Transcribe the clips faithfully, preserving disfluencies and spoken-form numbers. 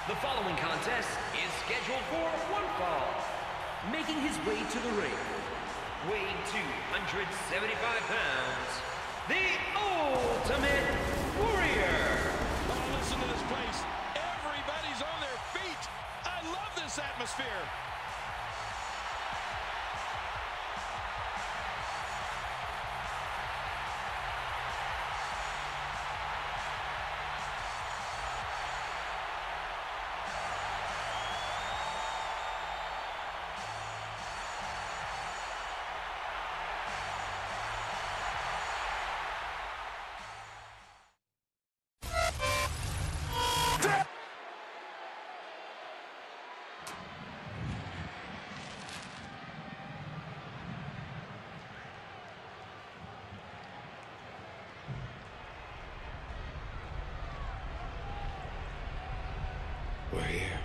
The following contest is scheduled for one fall. Making his way to the ring, weighing two hundred seventy-five pounds, the Ultimate Warrior. Oh, listen to this place. Everybody's on their feet. I love this atmosphere. We're here.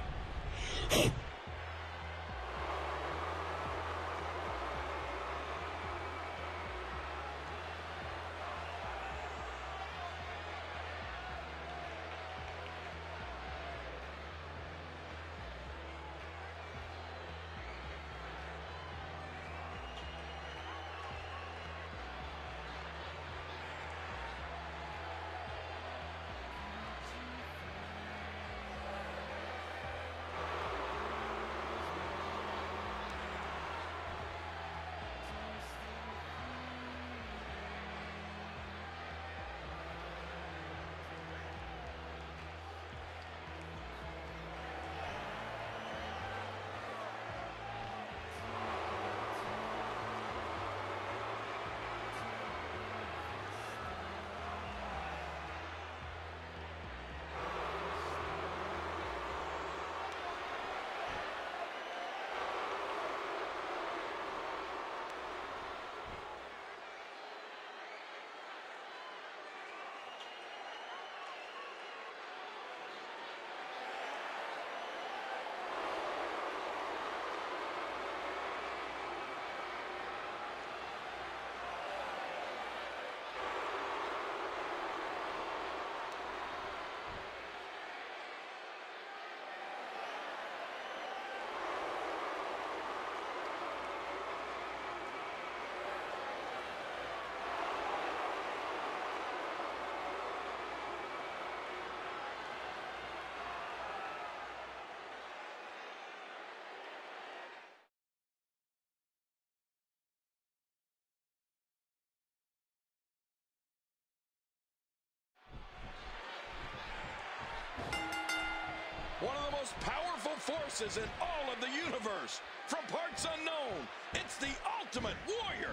One of the most powerful forces in all of the universe. From parts unknown, it's the Ultimate Warrior.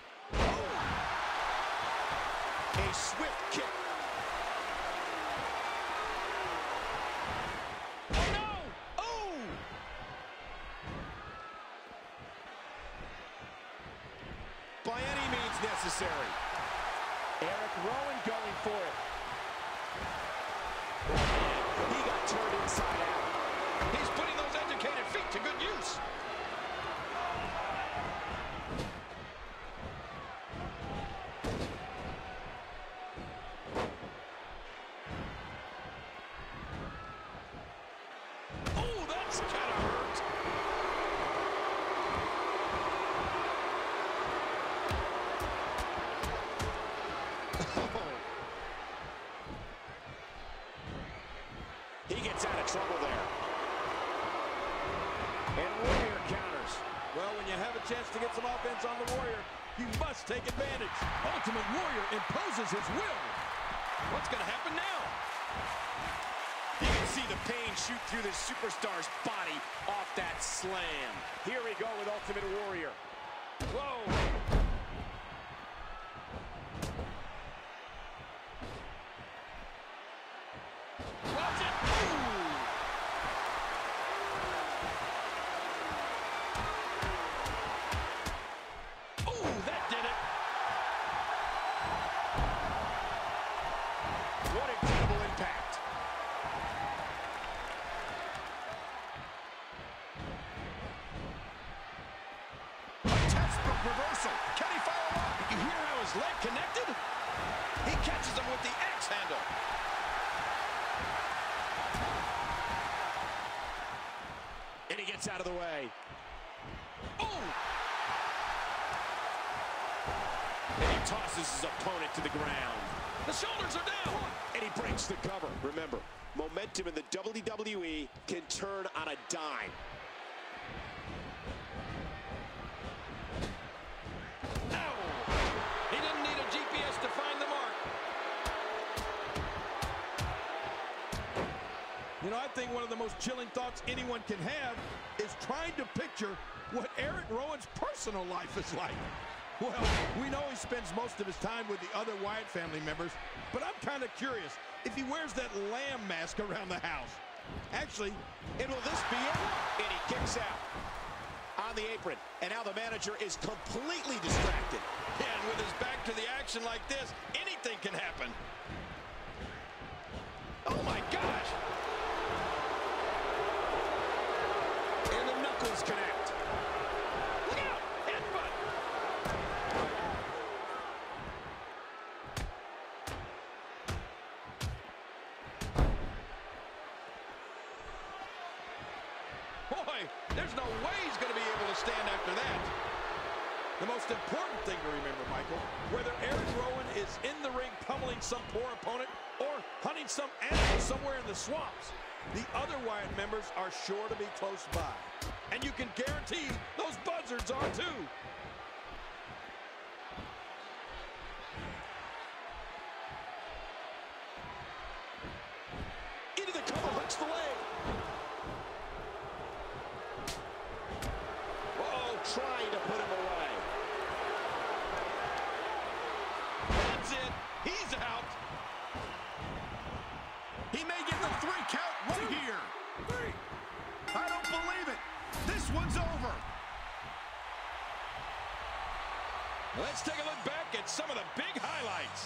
Oh. A swift kick. Oh, no! Oh! By any means necessary. Eric Rowan going for it. He got turned inside out. He's putting those educated feet to good use. Oh, that's kind of hurt. He gets out of trouble there. And Warrior counters. Well, when you have a chance to get some offense on the Warrior, you must take advantage. Ultimate Warrior imposes his will. What's going to happen now? You can see the pain shoot through this superstar's body off that slam. Here we go with Ultimate Warrior. Whoa. Watch it. Ooh, that did it. What incredible impact. A textbook reversal. Can he follow up? You hear how his leg connected? He catches him with the axe handle. gets out of the way. Oh! And he tosses his opponent to the ground. The shoulders are down. And he breaks the cover. Remember, momentum in the W W E can turn on a dime. Ow! He didn't need a G P S to find the mark. You know, I think one of the most chilling thoughts anyone can have is trying to picture what Eric Rowan's personal life is like. Well, we know he spends most of his time with the other Wyatt family members, but I'm kind of curious if he wears that lamb mask around the house. Actually, and will this be it? And he kicks out on the apron, and now the manager is completely distracted. Yeah, and with his back to the action like this, anything can happen. Oh my gosh! And the knuckles connect. Look out! Headbutt! Boy, there's no way he's going to be able to stand after that. The most important thing to remember, Michael, whether Eric Rowan is in the ring pummeling some poor opponent or hunting some animal somewhere in the swamps, the other Wyatt members are sure to be close by. And you can guarantee those buzzards are too. Into the cover, hooks the leg. Uh-oh, trying to put him away. That's it. He's out. He may get the three count right here. Three. I don't believe it. This one's over. Let's take a look back at some of the big highlights.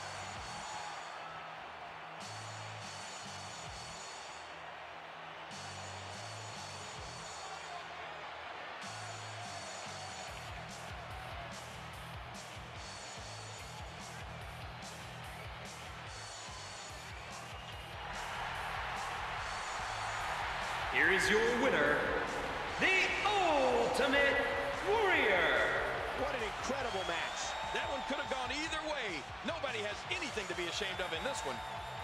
Here is your winner, the Ultimate Warrior. What an incredible match. That one could have gone either way. Nobody has anything to be ashamed of in this one.